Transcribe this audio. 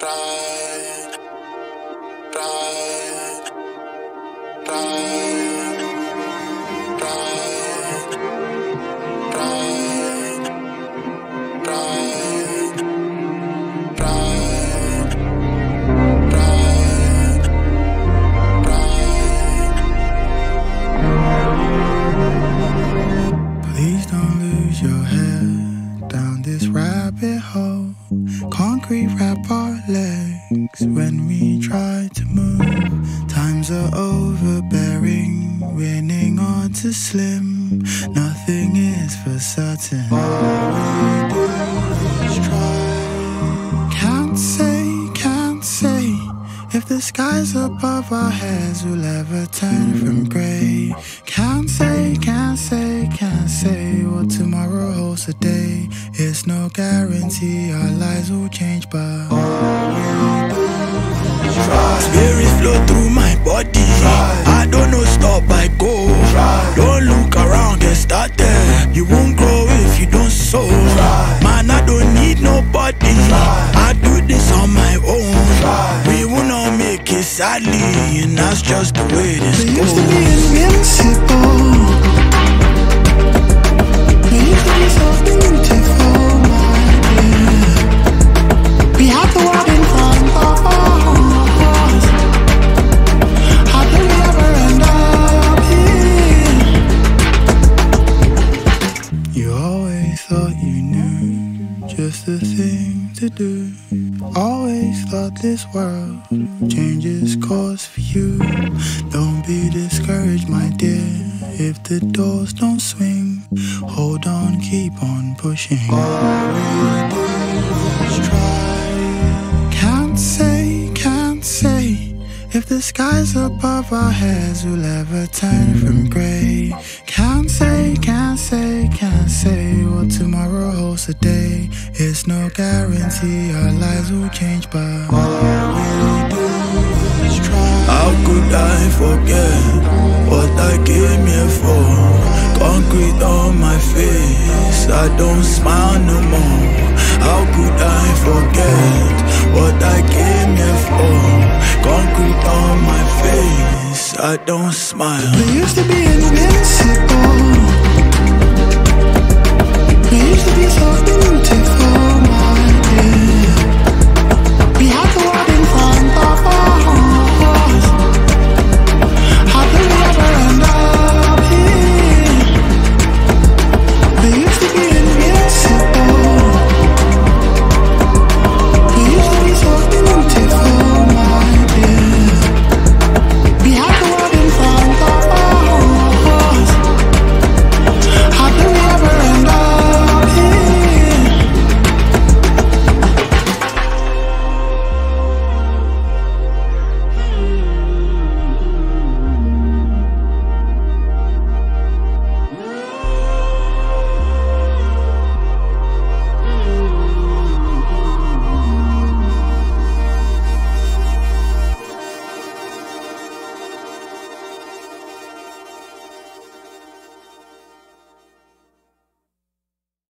Ride, ride, ride, ride, ride, ride, ride, ride, ride. Please don't lose your head down this rabbit hole. Concrete wrap our legs when we try to move. Times are overbearing, winning on to slim. Nothing is for certain. All we do is try. Can't say if the skies above our heads will ever turn from grey. Can't say what tomorrow holds today. It's no guarantee our lives will change, but all we do is try. Spirits flow through my body. I don't know, stop, I go. Don't look around, get started. You won't grow if you don't sow. Man, I don't need nobody. I do this on my own. We will not make it sadly, and that's just the way this We goes. used to be invincible. We used to be so beautiful, my dear. We had the world in front of us. How did we ever end up here? You always thought you knew just the thing to do. Always thought this world changes course for you. Don't be discouraged, my dear, if the doors don't swing. Hold on, keep on pushing. All we do is try. Can't say if the skies above our heads will ever turn from grey. Can't say what tomorrow holds today. It's no guarantee our lives will change, but all we do is try. How could I forget what I came here for? Concrete on my face, I don't smile no more. How could I forget what I came here for? Concrete on my face, I don't smile. We used to be invincible.